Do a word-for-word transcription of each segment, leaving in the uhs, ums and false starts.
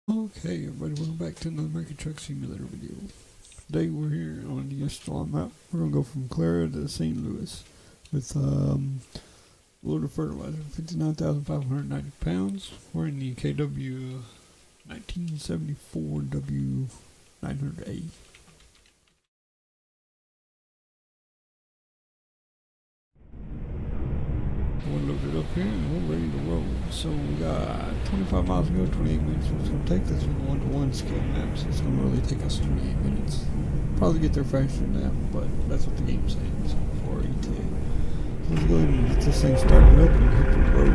Okay, everybody, welcome back to another American Truck Simulator video. Today we're here on the Storm map. We're going to go from Clara to Saint Louis with um, load of fertilizer, fifty-nine thousand five hundred ninety pounds. We're in the K W nineteen seventy-four W nine hundred A. We're loaded up here and we're ready to roll. So we got twenty-five miles to go, twenty-eight minutes. It's going to take this with one to one scale maps. It's going to really take us twenty-eight minutes. Probably get there faster than that, but that's what the game's saying. So for A T S. So let's go ahead and get this thing started up and hit the road.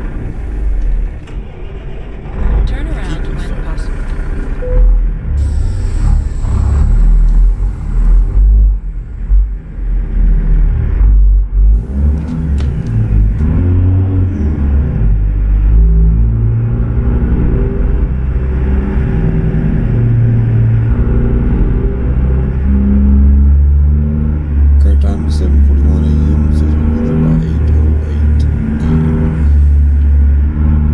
Turn around when possible. seven forty-one A M says we'll be there by eight oh eight A M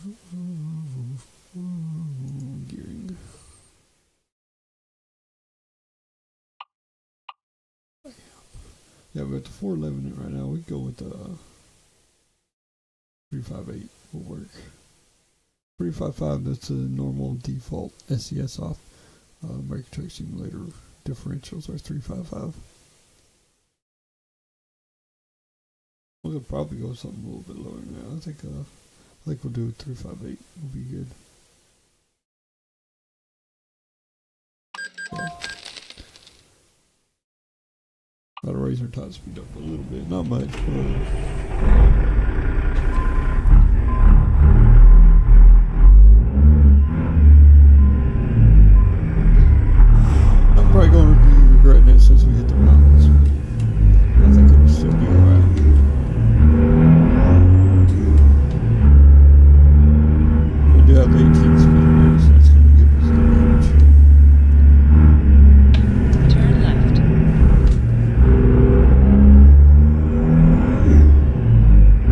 Gearing. Yeah, we're at the four eleven right now. We go with the uh, three five eight will work. three five five, that's a normal default S C S off. Uh, American Truck Simulator differentials are three five five. We'll probably go something a little bit lower now. I think uh, I think we'll do three five eight. Will be good. Yeah. Gotta raise our top speed up a little bit, not much, but. Probably going to be regretting it since we hit the mountains. I think it'll still be alright. We do have the eighteen speed here, so that's going to give us the range. Turn left.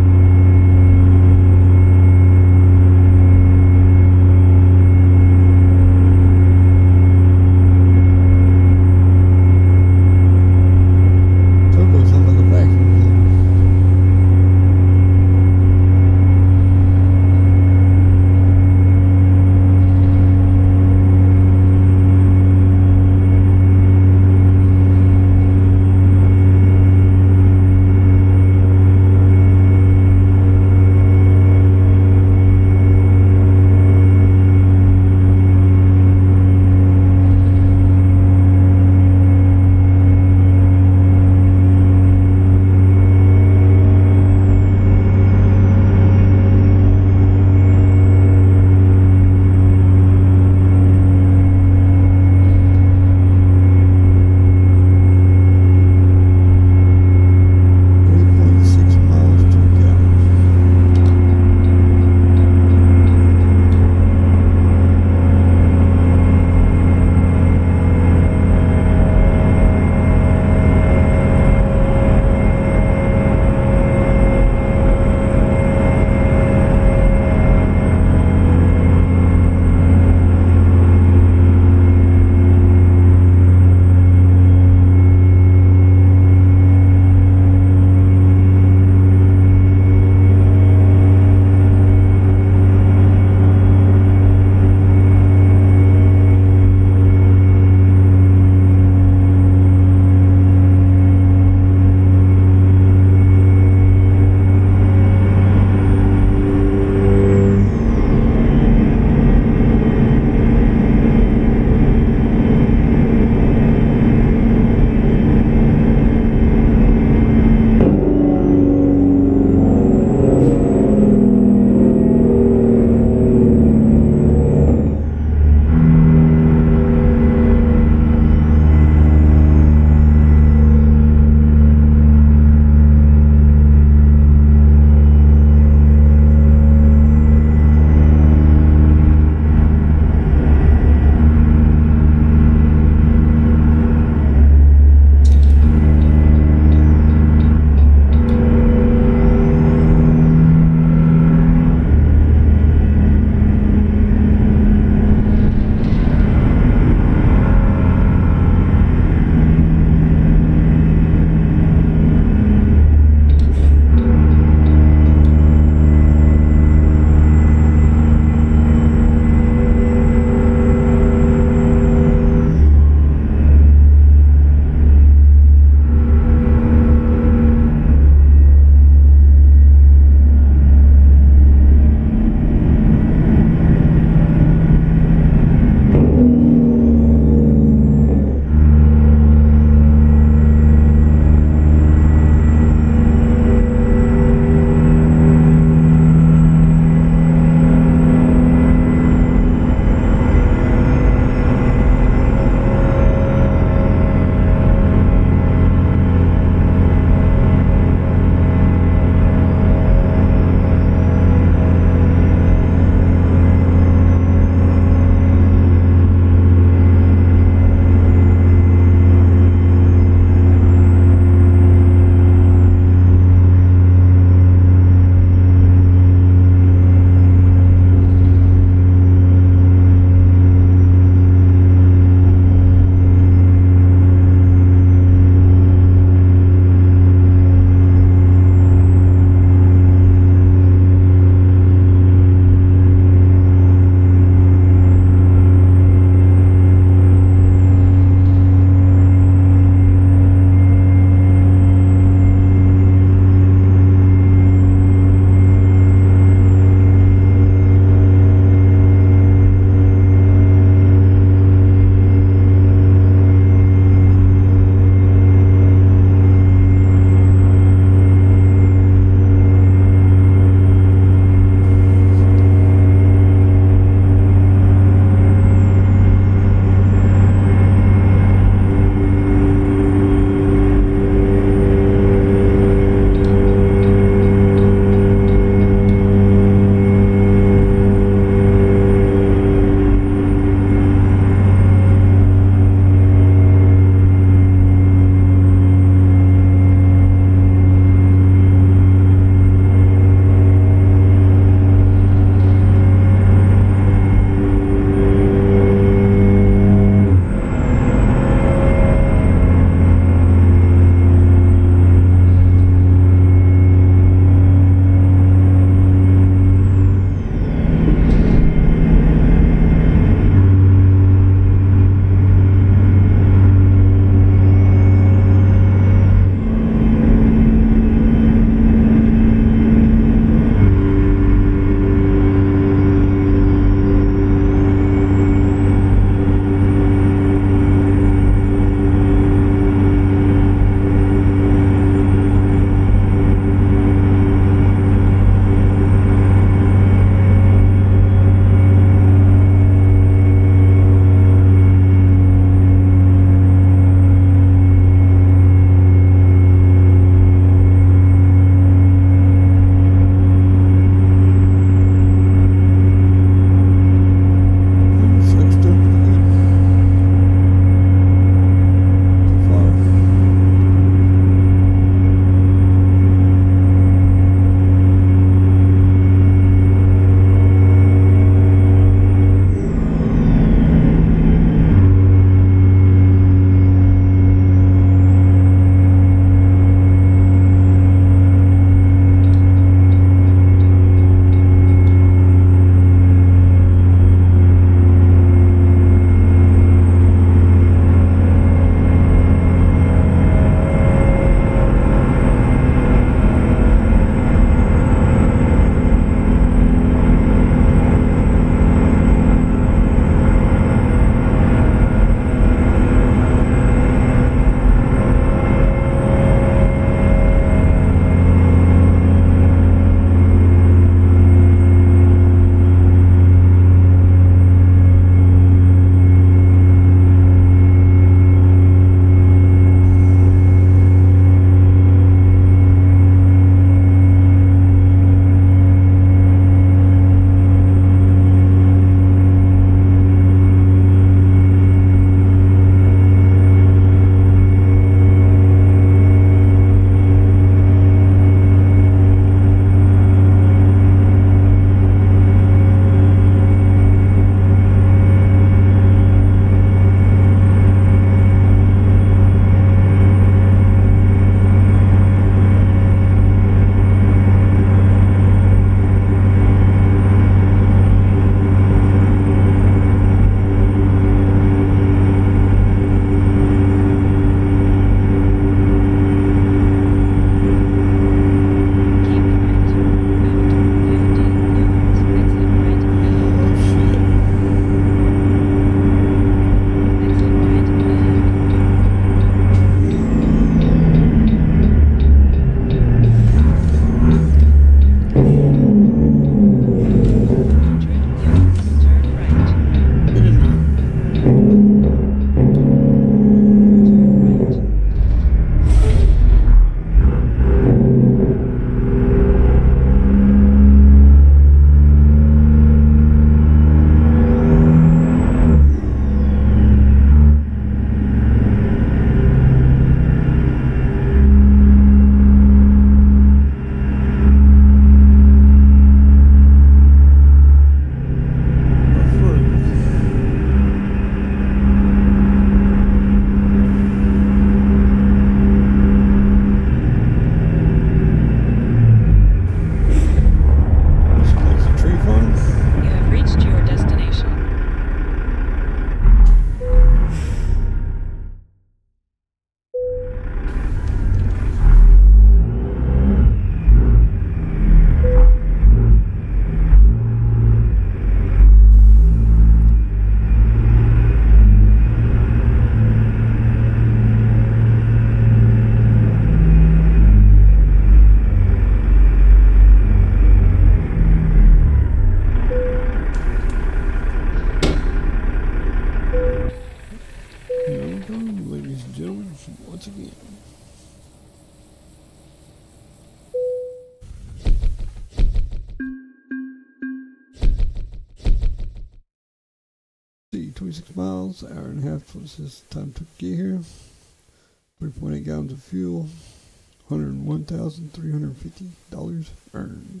twenty-six miles, hour and a half was this time took to get here. three point eight gallons of fuel, one hundred one thousand three hundred fifty dollars earned.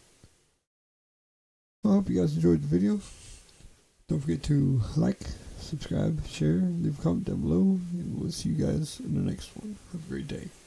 I hope you guys enjoyed the video. Don't forget to like, subscribe, share, leave a comment down below, and we'll see you guys in the next one. Have a great day.